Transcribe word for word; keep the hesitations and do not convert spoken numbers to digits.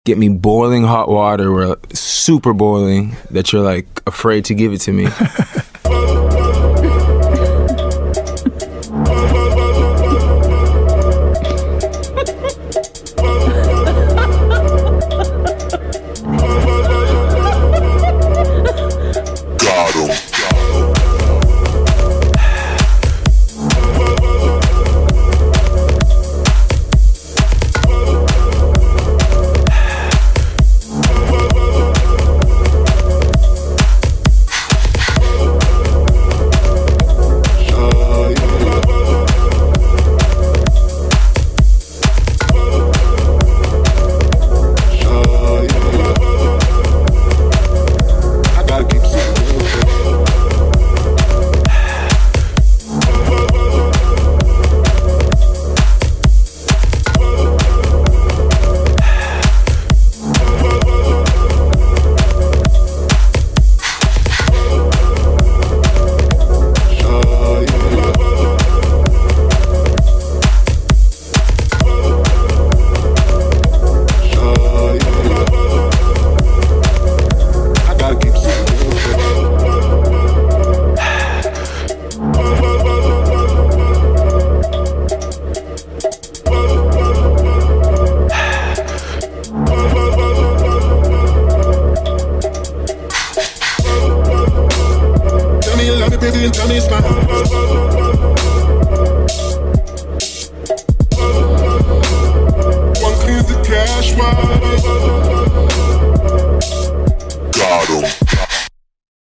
get me boiling hot water, where super boiling, that you're like afraid to give it to me. Tell me you love me, baby, and tell me it's mine.